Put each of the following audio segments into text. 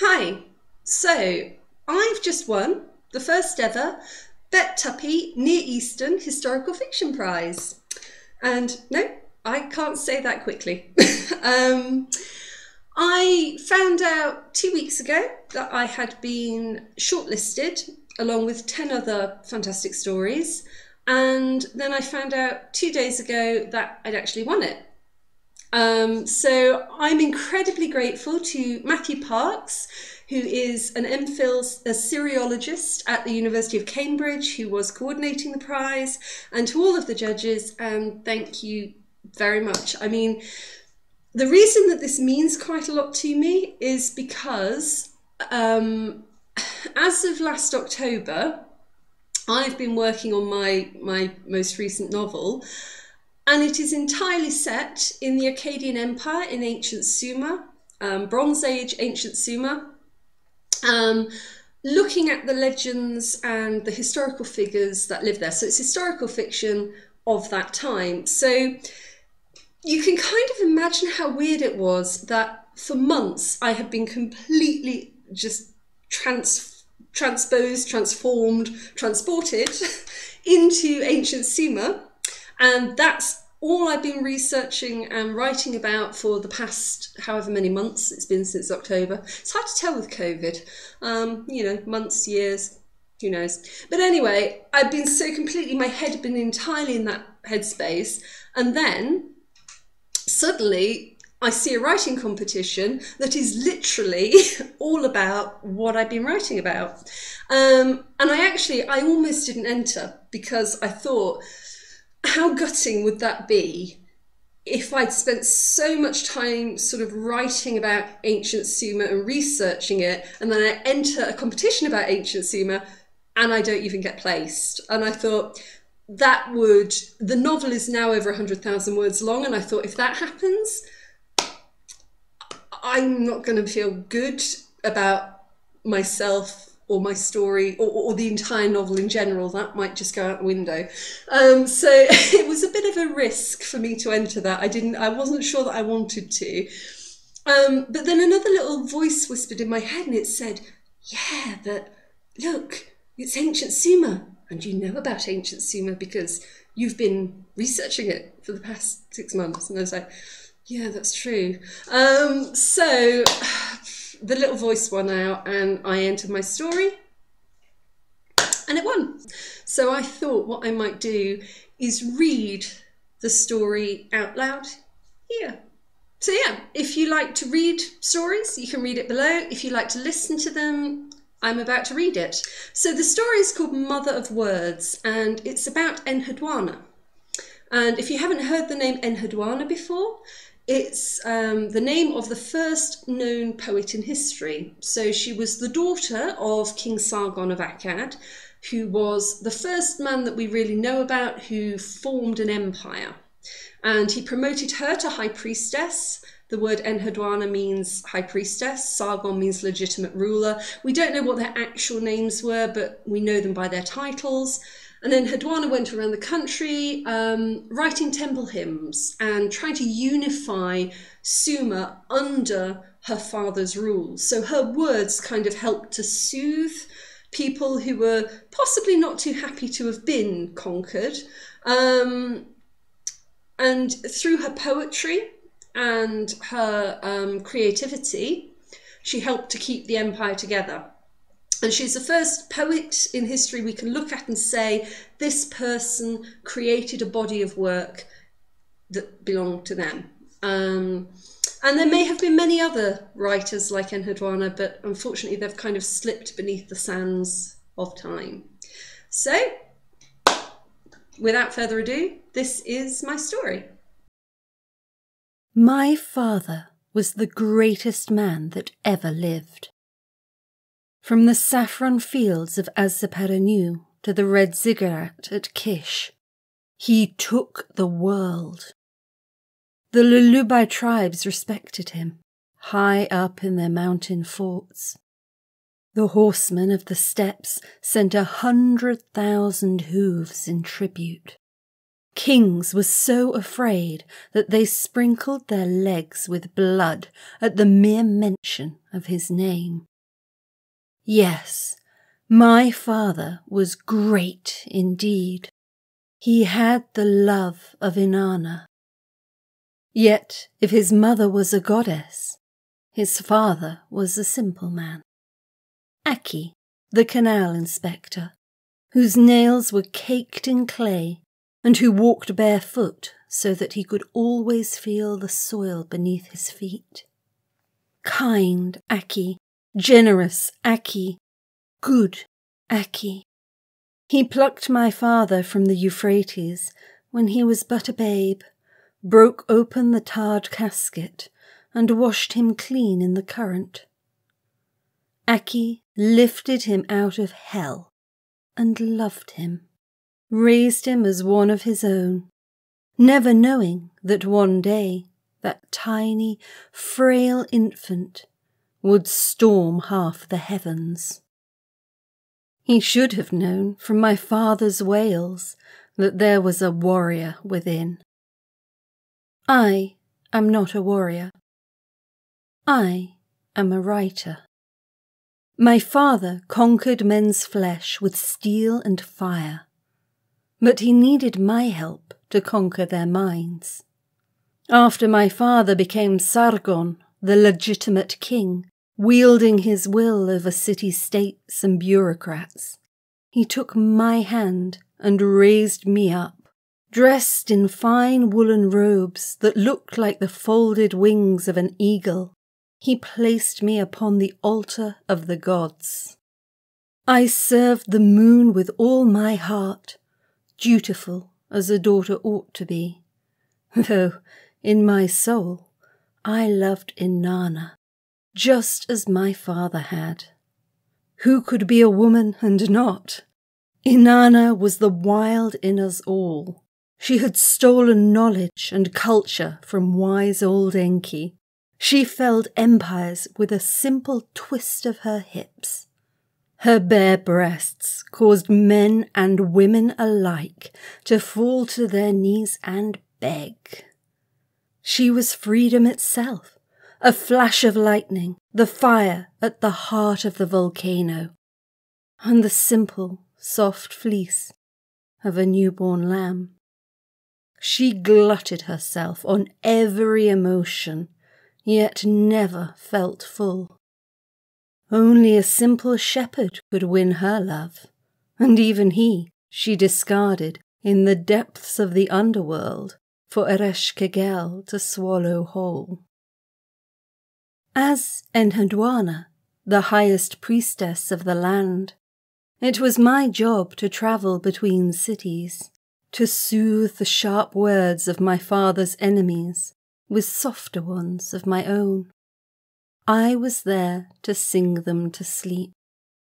Hi, so I've just won the first ever Bet Tuppi Near Eastern Historical Fiction Prize. And no, I can't say that quickly. I found out 2 weeks ago that I had been shortlisted along with 10 other fantastic stories. And then I found out 2 days ago that I'd actually won it. So I'm incredibly grateful to Matthew Parks, who is an MPhil Assyriologist at the University of Cambridge, who was coordinating the prize, and to all of the judges, and thank you very much. I mean, the reason that this means quite a lot to me is because as of last October, I've been working on my most recent novel, and it is entirely set in the Akkadian Empire in ancient Sumer, Bronze Age ancient Sumer, looking at the legends and the historical figures that live there. So it's historical fiction of that time. So you can kind of imagine how weird it was that for months I had been completely just transposed, transformed, transported into ancient Sumer. And that's all I've been researching and writing about for the past however many months it's been since October. It's hard to tell with COVID, you know, months, years, who knows. But anyway, I've been so completely, my head had been entirely in that headspace. And then suddenly I see a writing competition that is literally all about what I've been writing about. And I almost didn't enter because I thought, how gutting would that be if I'd spent so much time sort of writing about ancient Sumer and researching it, and then I enter a competition about ancient Sumer and I don't even get placed. And I thought the novel is now over 100,000 words long, and I thought if that happens, I'm not going to feel good about myself or my story, or the entire novel in general. That might just go out the window. So it was a bit of a risk for me to enter that. I wasn't sure that I wanted to. But then another little voice whispered in my head and it said, yeah, but look, it's ancient Sumer. And you know about ancient Sumer because you've been researching it for the past 6 months. And I was like, yeah, that's true. So the little voice won out and I entered my story and it won. So I thought what I might do is read the story out loud here. So yeah, if you like to read stories, you can read it below. If you like to listen to them, I'm about to read it. So the story is called Mother of Words and it's about Enheduanna. And if you haven't heard the name Enheduanna before, it's the name of the first known poet in history. So she was the daughter of King Sargon of Akkad, who was the first man that we really know about who formed an empire. And he promoted her to high priestess. The word Enheduanna means high priestess. Sargon means legitimate ruler. We don't know what their actual names were, but we know them by their titles. And then Enheduanna went around the country writing temple hymns and trying to unify Sumer under her father's rule. So her words kind of helped to soothe people who were possibly not too happy to have been conquered. And through her poetry and her creativity, she helped to keep the empire together. And she's the first poet in history we can look at and say, this person created a body of work that belonged to them. And there may have been many other writers like Enheduanna, but unfortunately they've kind of slipped beneath the sands of time. So, without further ado, this is my story. My father was the greatest man that ever lived. From the saffron fields of Azzaparanu to the red ziggurat at Kish, he took the world. The Lulubai tribes respected him, high up in their mountain forts. The horsemen of the steppes sent 100,000 hooves in tribute. Kings were so afraid that they sprinkled their legs with blood at the mere mention of his name. Yes, my father was great indeed. He had the love of Inanna. Yet, if his mother was a goddess, his father was a simple man. Akki, the canal inspector, whose nails were caked in clay and who walked barefoot so that he could always feel the soil beneath his feet. Kind Akki, generous Akki, good Akki. He plucked my father from the Euphrates when he was but a babe, broke open the tarred casket, and washed him clean in the current. Akki lifted him out of hell and loved him, raised him as one of his own, never knowing that one day that tiny, frail infant would storm half the heavens. He should have known from my father's wails that there was a warrior within. I am not a warrior. I am a writer. My father conquered men's flesh with steel and fire, but he needed my help to conquer their minds. After my father became Sargon, the legitimate king, wielding his will over city-states and bureaucrats, he took my hand and raised me up, dressed in fine woolen robes that looked like the folded wings of an eagle. He placed me upon the altar of the gods. I served the moon with all my heart, dutiful as a daughter ought to be, though in my soul I loved Inanna, just as my father had. Who could be a woman and not? Inanna was the wild in us all. She had stolen knowledge and culture from wise old Enki. She felled empires with a simple twist of her hips. Her bare breasts caused men and women alike to fall to their knees and beg. She was freedom itself, a flash of lightning, the fire at the heart of the volcano, and the simple, soft fleece of a newborn lamb. She glutted herself on every emotion, yet never felt full. Only a simple shepherd could win her love, and even he she discarded in the depths of the underworld for Ereshkigal to swallow whole. As Enheduanna, the highest priestess of the land, it was my job to travel between cities, to soothe the sharp words of my father's enemies with softer ones of my own. I was there to sing them to sleep,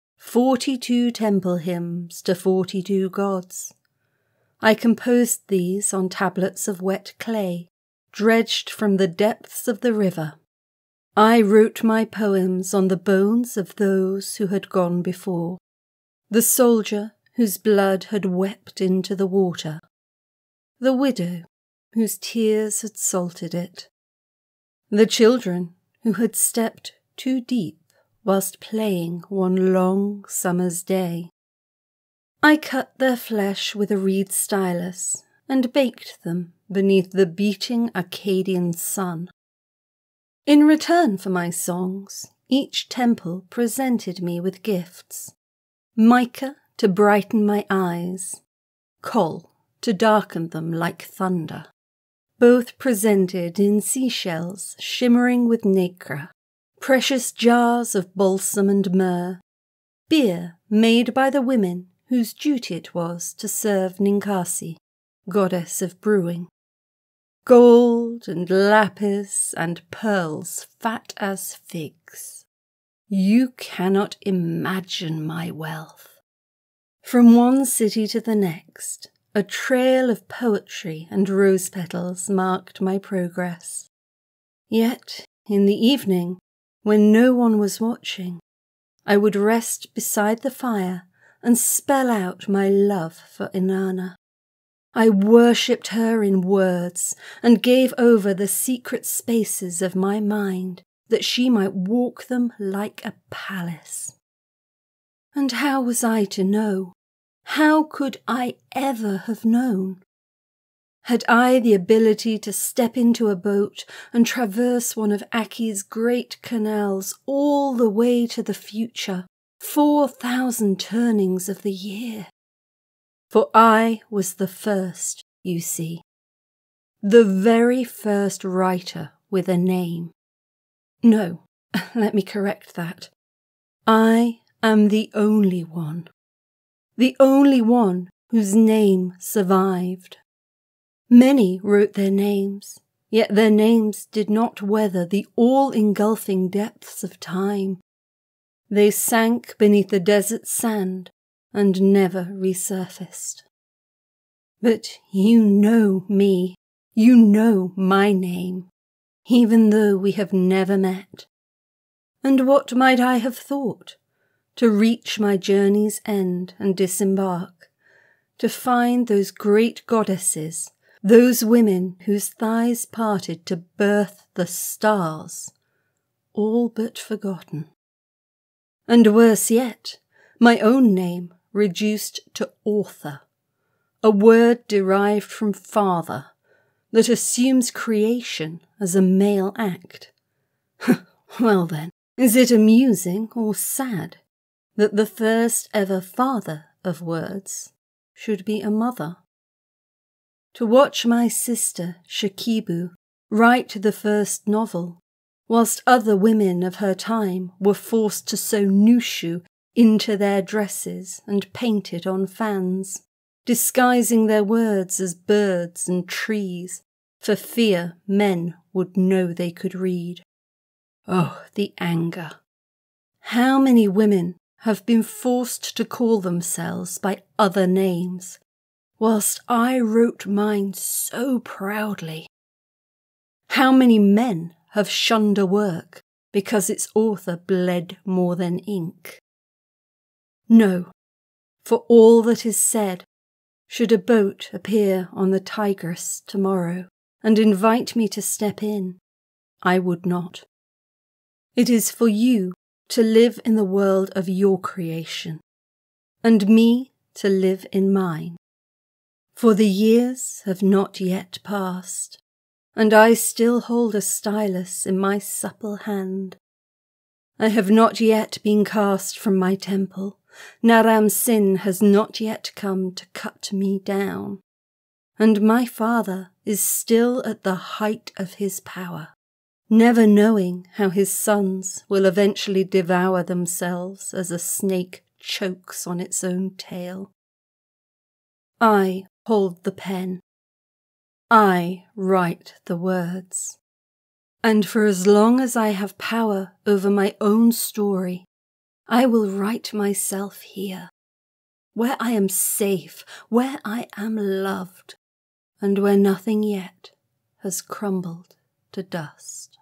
42 temple hymns to 42 gods. I composed these on tablets of wet clay, dredged from the depths of the river. I wrote my poems on the bones of those who had gone before, the soldier whose blood had wept into the water, the widow whose tears had salted it, the children who had stepped too deep whilst playing one long summer's day. I cut their flesh with a reed stylus and baked them beneath the beating Akkadian sun. In return for my songs, each temple presented me with gifts: mica to brighten my eyes, coal to darken them like thunder, both presented in seashells shimmering with nacre, precious jars of balsam and myrrh, beer made by the women whose duty it was to serve Ninkasi, goddess of brewing, gold and lapis and pearls fat as figs. You cannot imagine my wealth. From one city to the next, a trail of poetry and rose petals marked my progress. Yet, in the evening, when no one was watching, I would rest beside the fire and spell out my love for Inanna. I worshipped her in words and gave over the secret spaces of my mind that she might walk them like a palace. And how was I to know? How could I ever have known? Had I the ability to step into a boat and traverse one of Aki's great canals all the way to the future, 4,000 turnings of the year? For I was the first, you see, the very first writer with a name. No, let me correct that. I am the only one whose name survived. Many wrote their names, yet their names did not weather the all-engulfing depths of time. They sank beneath the desert sand and never resurfaced. But you know me, you know my name, even though we have never met. And what might I have thought? To reach my journey's end and disembark, to find those great goddesses, those women whose thighs parted to birth the stars, all but forgotten. And worse yet, my own name reduced to author, a word derived from father that assumes creation as a male act. Well then, is it amusing or sad that the first ever father of words should be a mother? To watch my sister Shakibu write the first novel, whilst other women of her time were forced to sew nushu into their dresses and paint it on fans, disguising their words as birds and trees, for fear men would know they could read. Oh, the anger! How many women have been forced to call themselves by other names, whilst I wrote mine so proudly? How many men have shunned a work because its author bled more than ink? No, for all that is said, should a boat appear on the Tigris tomorrow and invite me to step in, I would not. It is for you to live in the world of your creation, and me to live in mine. For the years have not yet passed, and I still hold a stylus in my supple hand. I have not yet been cast from my temple. Naram Sin has not yet come to cut me down, and my father is still at the height of his power, never knowing how his sons will eventually devour themselves as a snake chokes on its own tail. I hold the pen. I write the words. And for as long as I have power over my own story, I will write myself here, where I am safe, where I am loved, and where nothing yet has crumbled to dust.